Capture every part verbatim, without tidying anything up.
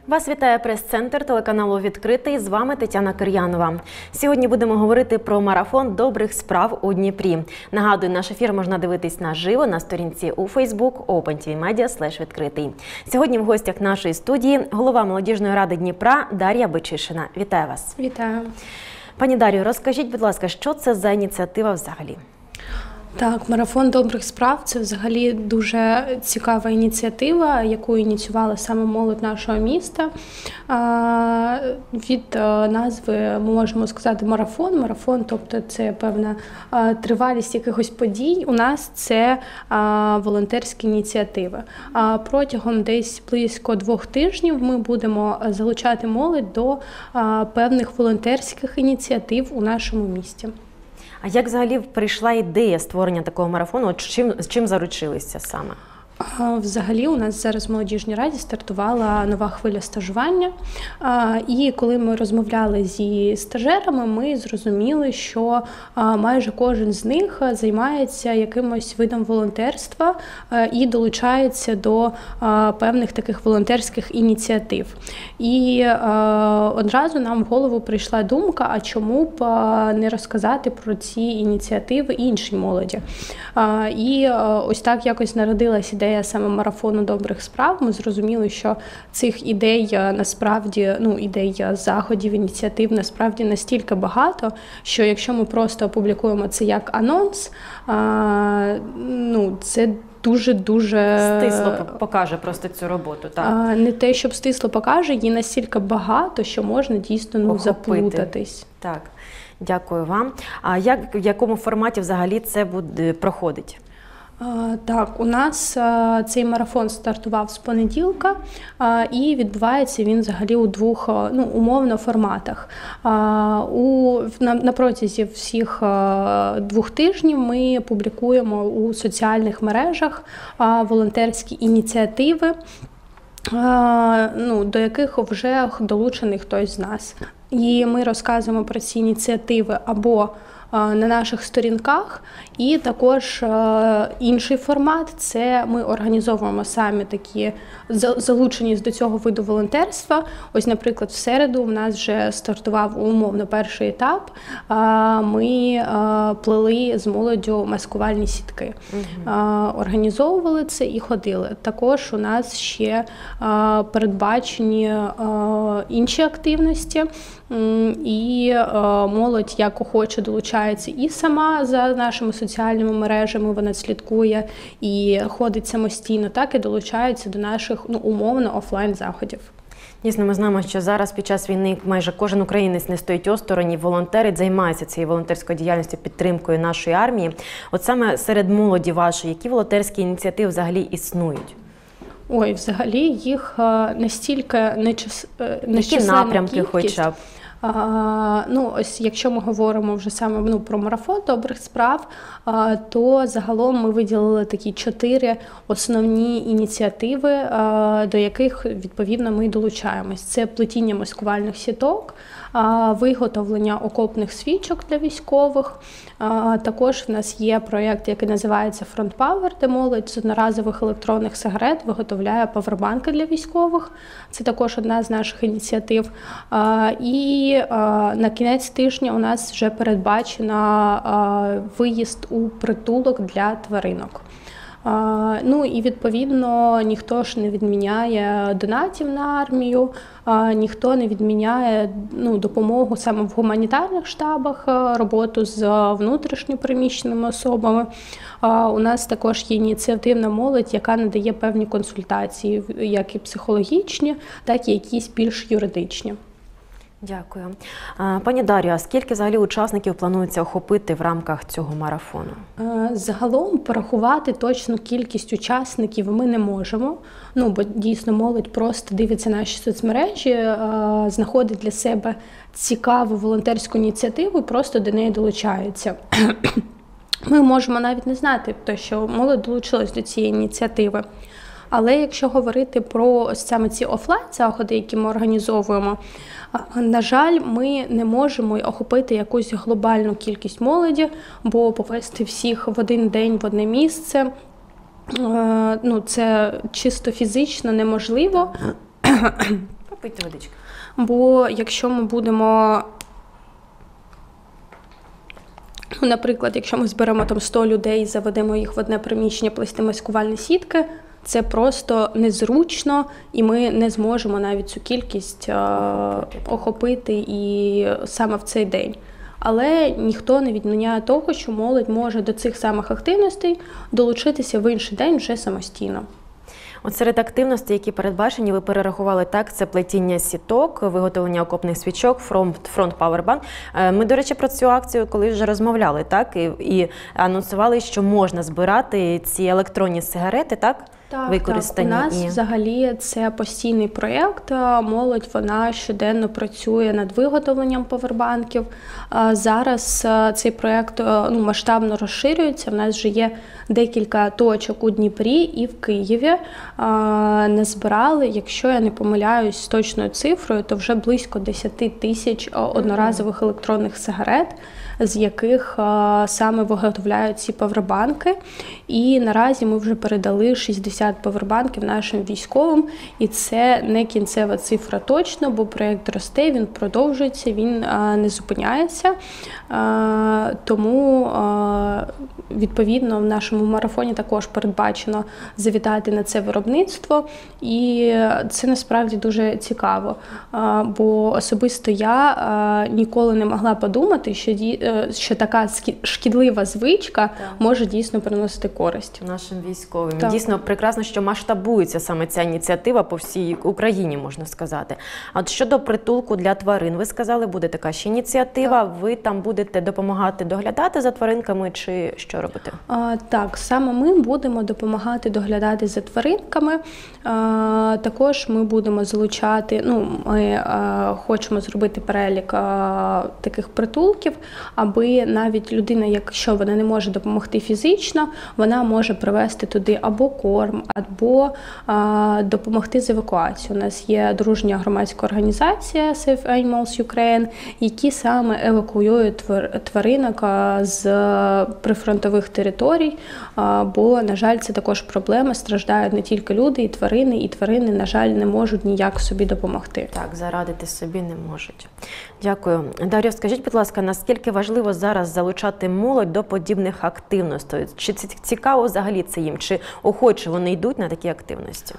Вас вітає прес-центр телеканалу «Відкритий». З вами Тетяна Кир'янова. Сьогодні будемо говорити про марафон добрих справ у Дніпрі. Нагадую, наш ефір можна дивитись наживо на сторінці у Facebook OpenTVMedia слеш відкритий. Сьогодні в гостях нашої студії голова молодіжної ради Дніпра Дар'я Бичишина. Вітаю вас. Вітаю. Пані Дар'ю, розкажіть, будь ласка, що це за ініціатива взагалі? Так, марафон добрих справ – це взагалі дуже цікава ініціатива, яку ініціювала саме молодь нашого міста. Від назви ми можемо сказати марафон. Марафон, тобто це певна тривалість якихось подій. У нас це волонтерські ініціативи. Протягом десь близько двох тижнів ми будемо залучати молодь до певних волонтерських ініціатив у нашому місті. А як взагалі прийшла ідея створення такого марафону? От чим, з чим заручилися саме? Взагалі у нас зараз в молодіжній раді стартувала нова хвиля стажування. І коли ми розмовляли зі стажерами, ми зрозуміли, що майже кожен з них займається якимось видом волонтерства і долучається до певних таких волонтерських ініціатив. І одразу нам в голову прийшла думка, а чому б не розказати про ці ініціативи іншій молоді. І ось так якось народилась ідея саме марафону добрих справ. Ми зрозуміли, що цих ідей насправді, ну, ідей заходів, ініціатив насправді настільки багато, що якщо ми просто опублікуємо це як анонс, а, ну, це дуже-дуже... Стисло покаже просто цю роботу, так? Не те, щоб стисло покаже, її настільки багато, що можна дійсно ну, заплутатись. Так, дякую вам. А як, в якому форматі взагалі це буде проходить? Так, у нас цей марафон стартував з понеділка, і відбувається він взагалі у двох, ну, умовно, форматах. У, на, на протязі всіх двох тижнів ми публікуємо у соціальних мережах волонтерські ініціативи, ну, до яких вже долучений хтось з нас. І ми розказуємо про ці ініціативи або на наших сторінках, і також інший формат – це ми організовуємо самі такі залученість до цього виду волонтерства. Ось, наприклад, в середу в нас вже стартував умовно перший етап. Ми плели з молоддю маскувальні сітки. Угу. Організовували це і ходили. Також у нас ще передбачені інші активності, і молодь як охоче долучається і сама за нашими соціальними мережами, вона слідкує і ходить самостійно, так і долучається до наших, ну, умовно, офлайн-заходів. Дійсно, ми знаємо, що зараз під час війни майже кожен українець не стоїть осторонь, і волонтерить, займається цією волонтерською діяльністю, підтримкою нашої армії. От саме серед молоді вашої, які волонтерські ініціативи взагалі існують? Ой, взагалі їх настільки нечисленна Які напрямки кількість. Хоча б? А, ну, ось якщо ми говоримо вже саме ну, про марафон добрих справ, а, то загалом ми виділили такі чотири основні ініціативи, а, до яких відповідно ми долучаємось. Це плетіння маскувальних сіток, а, виготовлення окопних свічок для військових. А, також в нас є проєкт, який називається Front Power, де молодь з одноразових електронних сигарет виготовляє павербанки для військових. Це також одна з наших ініціатив. А, і І на кінець тижня у нас вже передбачено виїзд у притулок для тваринок. Ну і відповідно ніхто ж не відміняє донатів на армію, ніхто не відміняє ну, допомогу саме в гуманітарних штабах, роботу з внутрішньо переміщеними особами. У нас також є ініціативна молодь, яка надає певні консультації, як і психологічні, так і якісь більш юридичні. Дякую. Пані Дар'ю, а скільки взагалі учасників планується охопити в рамках цього марафону? Загалом порахувати точну кількість учасників ми не можемо, ну, бо дійсно молодь просто дивиться наші соцмережі, знаходить для себе цікаву волонтерську ініціативу і просто до неї долучається. Ми можемо навіть не знати, що молодь долучилась до цієї ініціативи. Але якщо говорити про саме ці офлайн-заходи, які ми організовуємо, на жаль, ми не можемо охопити якусь глобальну кількість молоді, бо повести всіх в один день в одне місце, ну, це чисто фізично неможливо. Попийте водички. Бо якщо ми будемо, ну, наприклад, якщо ми зберемо там сто людей, заведемо їх в одне приміщення, плести маскувальні сітки, це просто незручно, і ми не зможемо навіть цю кількість охопити, охопити і саме в цей день. Але ніхто не відміняє того, що молодь може до цих самих активностей долучитися в інший день вже самостійно. От серед активностей, які передбачені, ви перерахували так, це плетіння сіток, виготовлення окопних свічок, фронт, фронт Powerbank. Ми, до речі, про цю акцію колись вже розмовляли, так, і, і анонсували, що можна збирати ці електронні сигарети, так? Так, використані. Так, у нас і... взагалі це постійний проєкт. Молодь, вона щоденно працює над виготовленням павербанків. Зараз цей проєкт, ну, масштабно розширюється. У нас вже є декілька точок у Дніпрі і в Києві. Назбирали, якщо я не помиляюсь з точною цифрою, то вже близько десять тисяч одноразових електронних сигарет, з яких саме виготовляють ці павербанки. І наразі ми вже передали шістдесят павербанків нашим військовим. І це не кінцева цифра точно, бо проєкт росте, він продовжується, він не зупиняється. Тому, відповідно, в нашому марафоні також передбачено завітати на це виробництво. І це насправді дуже цікаво. Бо особисто я ніколи не могла подумати, що, що така шкідлива звичка так. може дійсно приносити користь. Нашим військовим. Так. Дійсно, прекрасно, що масштабується саме ця ініціатива по всій Україні, можна сказати. А от щодо притулку для тварин, ви сказали, буде така ще ініціатива, так. ви там будете допомагати доглядати за тваринками, чи що робите? А, так, саме ми будемо допомагати доглядати за тваринками. А, також ми будемо залучати, ну, ми а, хочемо зробити перелік а, таких притулків, аби навіть людина, якщо вона не може допомогти фізично, вона може привезти туди або корм, або а, допомогти з евакуацією. У нас є дружня громадська організація Save Animals Ukraine, які саме евакуюють тваринок з прифронтових територій, а, бо, на жаль, це також проблема. Страждають не тільки люди, і тварини, і тварини, на жаль, не можуть ніяк собі допомогти. Так, зарадити собі не можуть. Дякую. Дар'я, скажіть, будь ласка, наскільки важливо зараз залучати молодь до подібних активностей? Чи це цікаво взагалі це їм? Чи охоче вони йдуть на такі активності?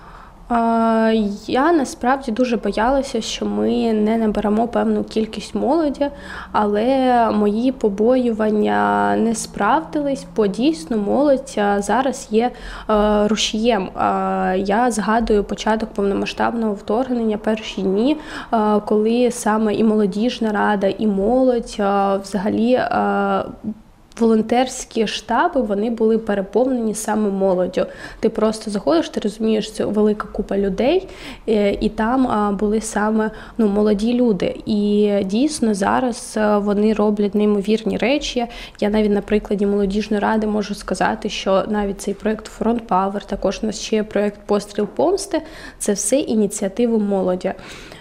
Я насправді дуже боялася, що ми не наберемо певну кількість молоді, але мої побоювання не справдились, бо дійсно молодь зараз є рушієм. Я згадую початок повномасштабного вторгнення, перші дні, коли саме і молодіжна рада, і молодь взагалі волонтерські штаби, вони були переповнені саме молоддю. Ти просто заходиш, ти розумієш, це велика купа людей, і там були саме ну, молоді люди. І дійсно зараз вони роблять неймовірні речі. Я навіть на прикладі молодіжної ради можу сказати, що навіть цей проєкт Фронт Павер, також у нас ще є проєкт Постріл помсти, це все ініціативи молоді.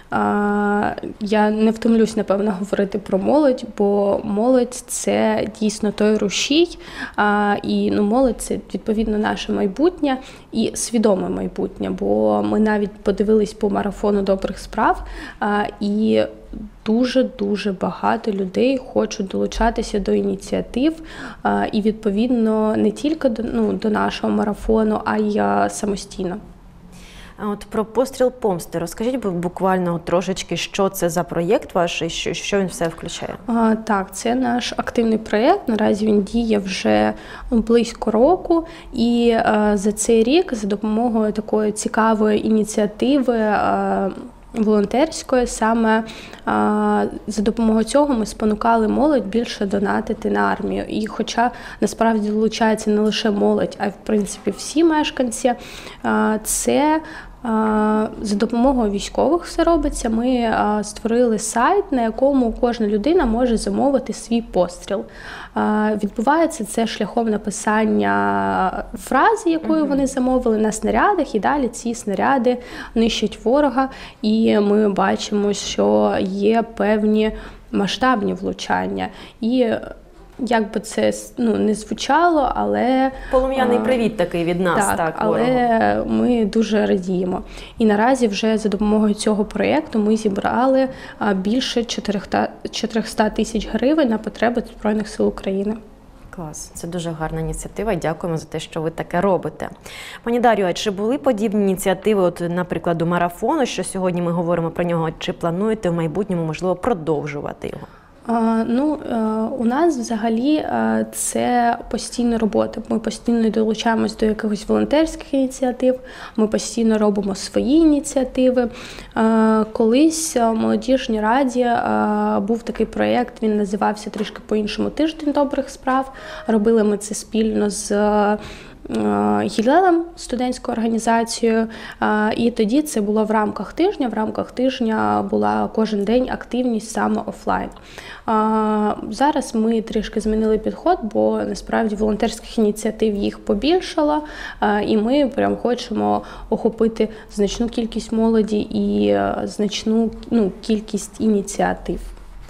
Я не втомлюсь, напевно, говорити про молодь, бо молодь – це дійсно той рушій, і ну, молодь – це, відповідно, наше майбутнє і свідоме майбутнє, бо ми навіть подивились по марафону добрих справ, і дуже-дуже багато людей хочуть долучатися до ініціатив, і, відповідно, не тільки до, ну, до нашого марафону, а й самостійно. А от про постріл помсти розкажіть буквально трошечки, що це за проєкт ваш і що, що він все включає? А, так, це наш активний проєкт. Наразі він діє вже близько року. І а, за цей рік за допомогою такої цікавої ініціативи а, волонтерської, саме а, за допомогою цього ми спонукали молодь більше донатити на армію. І хоча насправді долучається не лише молодь, а й в принципі всі мешканці, а, це за допомогою військових все робиться. Ми створили сайт, на якому кожна людина може замовити свій постріл. Відбувається це шляхом написання фрази, якою вони замовили, на снарядах, і далі ці снаряди нищать ворога. І ми бачимо, що є певні масштабні влучання. І як би це ну, не звучало, але... Полум'яний привіт такий від нас, так, так, але ми дуже радіємо. І наразі вже за допомогою цього проєкту ми зібрали більше чотириста тисяч гривень на потреби Збройних сил України. Клас, це дуже гарна ініціатива, і дякуємо за те, що ви таке робите. Пані Дар'ю, а чи були подібні ініціативи, от, наприклад, у марафону, що сьогодні ми говоримо про нього, чи плануєте в майбутньому, можливо, продовжувати його? Ну, у нас взагалі це постійна робота. Ми постійно долучаємось до якихось волонтерських ініціатив, ми постійно робимо свої ініціативи. Колись в Молодіжній раді був такий проєкт, він називався трішки по-іншому «Тиждень добрих справ». Робили ми це спільно з Гілелем, студентською організацією, і тоді це було в рамках тижня. В рамках тижня була кожен день активність саме офлайн. Зараз ми трішки змінили підход, бо насправді волонтерських ініціатив їх побільшало, і ми прям хочемо охопити значну кількість молоді і значну ну, кількість ініціатив.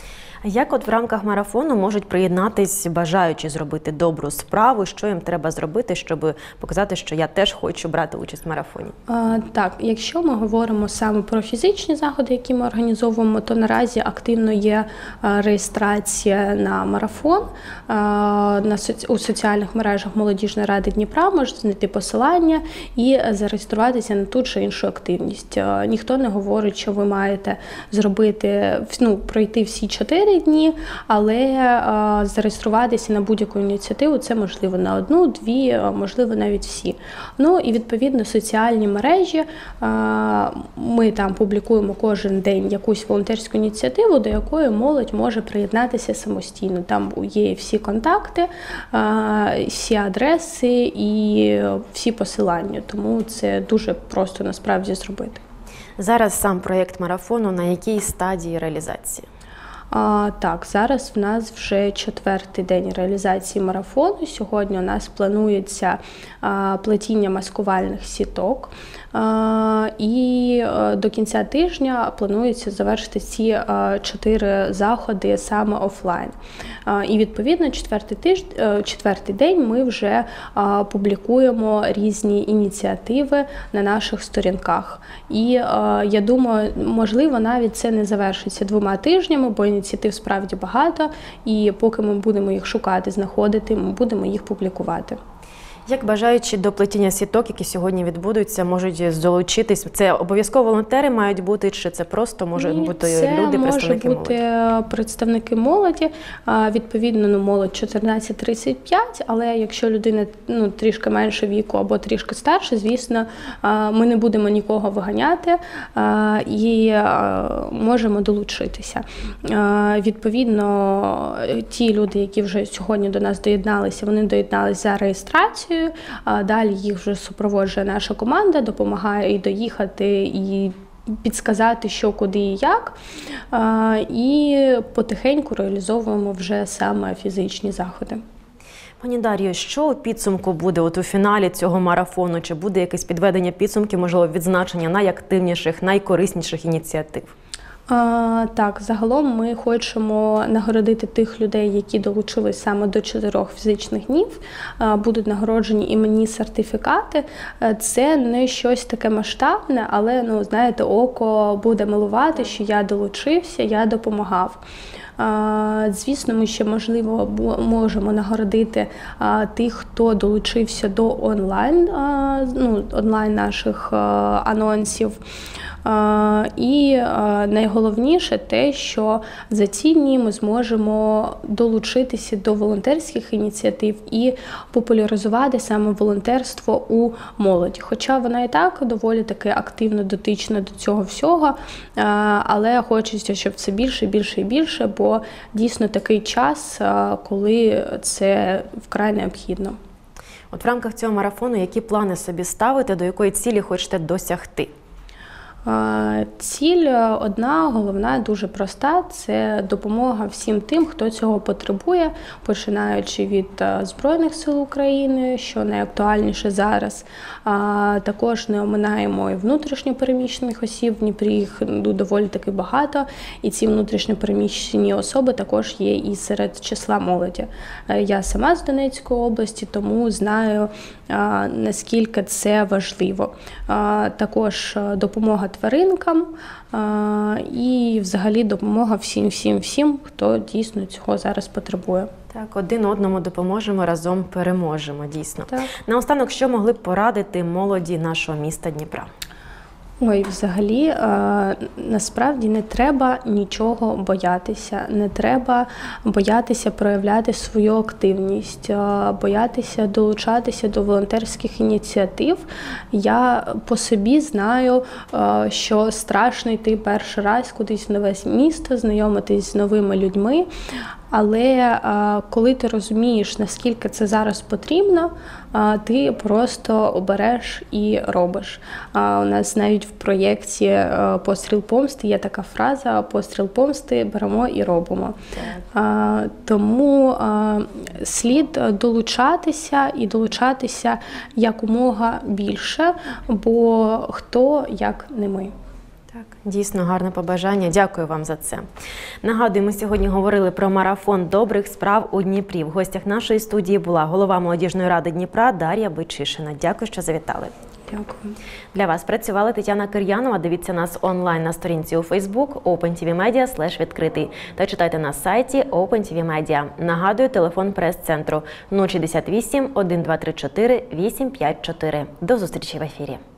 Як от в рамках марафону можуть приєднатись бажаючі зробити добру справу? Що їм треба зробити, щоб показати, що я теж хочу брати участь в марафоні? А, так, якщо ми говоримо саме про фізичні заходи, які ми організовуємо, то наразі активно є реєстрація на марафон. А, на соці... У соціальних мережах Молодіжної ради Дніпра можна знайти посилання і зареєструватися на ту чи іншу активність. А, ніхто не говорить, що ви маєте зробити, ну, пройти всі чотири дні, але а, зареєструватися на будь-яку ініціативу це можливо на одну, дві, а, можливо навіть всі. Ну і відповідно соціальні мережі, а, ми там публікуємо кожен день якусь волонтерську ініціативу, до якої молодь може приєднатися самостійно. Там є всі контакти, а, всі адреси і всі посилання, тому це дуже просто насправді зробити. Зараз сам проєкт марафону на якій стадії реалізації? А, так, зараз в нас вже четвертий день реалізації марафону. Сьогодні у нас планується а, плетіння маскувальних сіток. А, і а, до кінця тижня планується завершити ці а, чотири заходи саме офлайн. А, і відповідно четвертий, тиж... четвертий день ми вже а, публікуємо різні ініціативи на наших сторінках. І а, я думаю, можливо, навіть це не завершиться двома тижнями, бо ініціатив справді багато, і поки ми будемо їх шукати, знаходити, ми будемо їх публікувати. Як бажаючі до плетіння сіток, які сьогодні відбудуться, можуть долучитись? Це обов'язково волонтери мають бути, чи це просто можуть Ні, бути це люди, представники молоді? Це можуть бути представники молоді, відповідно, ну, молодь чотирнадцять тридцять п'ять, але якщо людина ну, трішки менше віку або трішки старше, звісно, ми не будемо нікого виганяти і можемо долучитися. Відповідно, ті люди, які вже сьогодні до нас доєдналися, вони доєдналися за реєстрацією. Далі їх вже супроводжує наша команда, допомагає і доїхати, і підсказати, що, куди і як. І потихеньку реалізовуємо вже саме фізичні заходи. Пані Дар'ю, що у підсумку буде от у фіналі цього марафону? Чи буде якесь підведення підсумків, можливо, відзначення найактивніших, найкорисніших ініціатив? А, так, загалом ми хочемо нагородити тих людей, які долучились саме до чотирьох фізичних днів. А, будуть нагороджені іменні сертифікати. А, це не щось таке масштабне, але, ну, знаєте, око буде милувати, що я долучився, я допомагав. Звісно, ми ще, можливо, можемо нагородити тих, хто долучився до онлайн, ну, онлайн наших анонсів. І найголовніше те, що за ці дні ми зможемо долучитися до волонтерських ініціатив і популяризувати саме волонтерство у молоді. Хоча вона і так доволі таки активно дотична до цього всього, але хочеться, щоб це більше, більше і більше, бо дійсно такий час, коли це вкрай необхідно. От в рамках цього марафону які плани собі ставите, до якої цілі хочете досягти? Ціль одна, головна, дуже проста – це допомога всім тим, хто цього потребує, починаючи від Збройних сил України, що найактуальніше зараз. Також не оминаємо і внутрішньопереміщених осіб, в Дніпрі їх доволі таки багато, і ці внутрішньопереміщені особи також є і серед числа молоді. Я сама з Донецької області, тому знаю, наскільки це важливо. Також допомога тваринкам і взагалі допомога всім-всім-всім, хто дійсно цього зараз потребує. Так, один одному допоможемо, разом переможемо, дійсно. Так. Наостанок, що могли б порадити молоді нашого міста Дніпра? Ой, взагалі, насправді не треба нічого боятися, не треба боятися проявляти свою активність, боятися долучатися до волонтерських ініціатив. Я по собі знаю, що страшно йти перший раз кудись в нове місто, знайомитись з новими людьми, але коли ти розумієш, наскільки це зараз потрібно, ти просто обереш і робиш. У нас навіть в проєкті «Постріл помсти» є така фраза «Постріл помсти, беремо і робимо». Так. Тому слід долучатися і долучатися якомога більше, бо хто, як не ми. Так, дійсно гарне побажання. Дякую вам за це. Нагадую, ми сьогодні говорили про марафон добрих справ у Дніпрі. В гостях нашої студії була голова молодіжної ради Дніпра Дар'я Бойчишина. Дякую, що завітали. Дякую. Для вас працювала Тетяна Кир'янова. Дивіться нас онлайн на сторінці у Facebook OpenTVMedia слеш відкритий та читайте на сайті OpenTVMedia. Нагадую, телефон прес-центру нуль шістдесят вісім, один два три чотири, вісім п'ять чотири. До зустрічі в ефірі.